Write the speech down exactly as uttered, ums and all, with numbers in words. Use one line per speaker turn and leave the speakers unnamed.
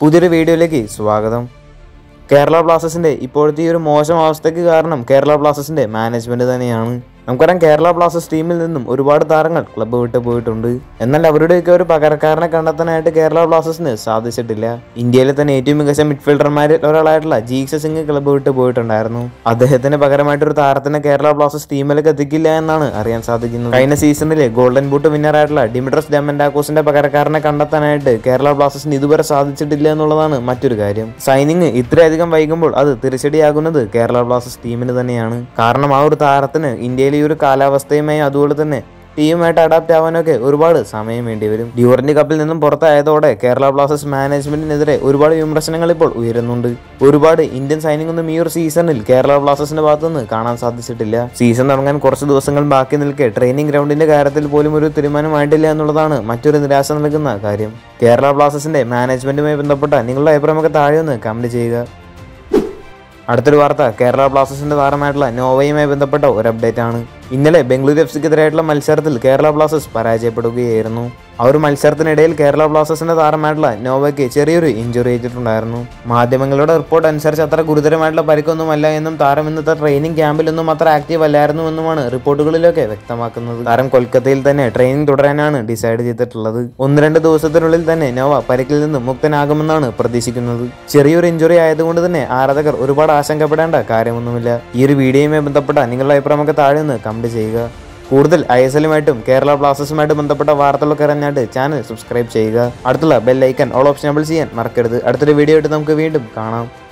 പുതിയൊരു വീഡിയോയിലേക്ക് സ്വാഗതം. കേരള ബ്ലാസ്റ്റേഴ്സിന്റെ ഇപ്പോഴത്തെ ഈ ഒരു മോശം അവസ്ഥയ്ക്ക് കാരണം കേരള ബ്ലാസ്റ്റേഴ്സിന്റെ മാനേജ്മെന്റ് തന്നെയാണ്. നമുക്കറിയാം, കേരള ബ്ലാസ്റ്റേഴ്സ് ടീമിൽ നിന്നും ഒരുപാട് താരങ്ങൾ ക്ലബ്ബ് വിട്ട് പോയിട്ടുണ്ട്. എന്നാൽ അവരുടെയൊക്കെ ഒരു പകരക്കാരനെ കണ്ടെത്താനായിട്ട് കേരള ബ്ലാസ്റ്റേഴ്സിന് സാധിച്ചിട്ടില്ല. ഇന്ത്യയിലെ തന്നെ ഏറ്റവും മികച്ച മിഡ്ഫീൽഡർമാരിൽ ഒരാളായിട്ടുള്ള ജീക്സ സിംഗ് ക്ലബ്ബ് വിട്ട് പോയിട്ടുണ്ടായിരുന്നു. അദ്ദേഹത്തിന് പകരമായിട്ടൊരു താരത്തിനെ കേരള ബ്ലാസ്റ്റേഴ്സ് ടീമിലേക്ക് എത്തിക്കില്ല എന്നാണ് അറിയാൻ സാധിക്കുന്നത്. കഴിഞ്ഞ സീസണിലെ ഗോൾഡൻ ബൂട്ട് വിന്നറായിട്ടുള്ള ഡിമിട്രോസ് ഡയമൻഡാക്കോസിന്റെ പകരക്കാരനെ കണ്ടെത്താനായിട്ട് കേരള ബ്ലാസ്റ്റേഴ്സിന് ഇതുവരെ സാധിച്ചിട്ടില്ല എന്നുള്ളതാണ് മറ്റൊരു കാര്യം. സൈനിങ് ഇത്രയധികം വൈകുമ്പോൾ അത് തിരിച്ചടിയാകുന്നത് കേരള ബ്ലാസ്റ്റേഴ്സ് ടീമിന് തന്നെയാണ്. കാരണം ആ ഒരു താരത്തിന് ഇന്ത്യയിൽ ഈ ഒരു കാലാവസ്ഥയുമായി അതുപോലെ തന്നെ ടീമുമായിട്ട് അഡാപ്റ്റ് ആവാനൊക്കെ ഒരുപാട് സമയം വേണ്ടി വരും. ഡ്യൂറന്റ് കപ്പിൽ നിന്നും പുറത്തായതോടെ കേരള ബ്ലാസ്റ്റേഴ്സ് മാനേജ്മെന്റിനെതിരെ ഒരുപാട് വിമർശനങ്ങൾ ഇപ്പോൾ ഉയരുന്നുണ്ട്. ഒരുപാട് ഇന്ത്യൻ സൈനിങ് ഒന്നും ഈ ഒരു സീസണിൽ കേരള ബ്ലാസ്റ്റേഴ്സിന്റെ ഭാഗത്തുനിന്ന് കാണാൻ സാധിച്ചിട്ടില്ല. സീസൺ തുടങ്ങാൻ കുറച്ച് ദിവസങ്ങൾ ബാക്കി നിൽക്കെ ട്രെയിനിങ് ഗ്രൗണ്ടിന്റെ കാര്യത്തിൽ പോലും ഒരു തീരുമാനമായിട്ടില്ല എന്നുള്ളതാണ് മറ്റൊരു നിരാശ നൽകുന്ന കാര്യം. കേരള ബ്ലാസ്റ്റേഴ്സിന്റെ മാനേജ്മെന്റുമായി ബന്ധപ്പെട്ട നിങ്ങളുടെ അഭിപ്രായമൊക്കെ താഴെ ഒന്ന് കമന്റ് ചെയ്യുക. അടുത്തൊരു വാർത്ത കേരള ബ്ലാസ്റ്റേഴ്സിന്റെ താരമായിട്ടുള്ള നോവയുമായി ബന്ധപ്പെട്ട ഒരു അപ്ഡേറ്റ് ആണ്. ഇന്നലെ ബംഗളൂരു എഫ് സിക്കെതിരായിട്ടുള്ള മത്സരത്തിൽ കേരള ബ്ലാസ്റ്റേഴ്സ് പരാജയപ്പെടുകയായിരുന്നു. ആ ഒരു മത്സരത്തിനിടയിൽ കേരള ബ്ലാസ്റ്റേഴ്സിന്റെ താരമായിട്ടുള്ള നോവയ്ക്ക് ചെറിയൊരു ഇഞ്ചുറി ഏറ്റിട്ടുണ്ടായിരുന്നു. മാധ്യമങ്ങളുടെ റിപ്പോർട്ട് അനുസരിച്ച് അത്ര ഗുരുതരമായിട്ടുള്ള പരിക്കൊന്നുമല്ല എന്നും താരം ഇന്നത്തെ ട്രെയിനിങ് ക്യാമ്പിലൊന്നും അത്ര ആക്റ്റീവ് അല്ലായിരുന്നു എന്നുമാണ് റിപ്പോർട്ടുകളിലൊക്കെ വ്യക്തമാക്കുന്നത്. താരം കൊൽക്കത്തയിൽ തന്നെ ട്രെയിനിങ് തുടരാനാണ് ഡിസൈഡ് ചെയ്തിട്ടുള്ളത്. ഒന്ന് രണ്ട് ദിവസത്തിനുള്ളിൽ തന്നെ നോവ പരിക്കിൽ നിന്ന് മുക്തനാകുമെന്നാണ് പ്രതീക്ഷിക്കുന്നത്. ചെറിയൊരു ഇഞ്ചുറി ആയതുകൊണ്ട് തന്നെ ആരാധകർ ഒരുപാട് ആശങ്കപ്പെടേണ്ട കാര്യമൊന്നുമില്ല. ഈ ഒരു വീഡിയോയുമായി ബന്ധപ്പെട്ട നിങ്ങളുടെ അഭിപ്രായമൊക്കെ താഴെ നിന്ന് കമന്റ് ചെയ്യുക. കൂടുതൽ ഐ എസ് എല്ലുമായിട്ടും കേരള ബ്ലാസ്റ്റേഴ്സുമായിട്ട് ബന്ധപ്പെട്ട വാർത്തകളൊക്കെ അറിഞ്ഞായിട്ട് ചാനൽ സബ്സ്ക്രൈബ് ചെയ്യുക. അടുത്തുള്ള bell icon all option enable ചെയ്യാൻ മറക്കരുത്. അടുത്തൊരു വീഡിയോ ആയിട്ട് നമുക്ക് വീണ്ടും കാണാം.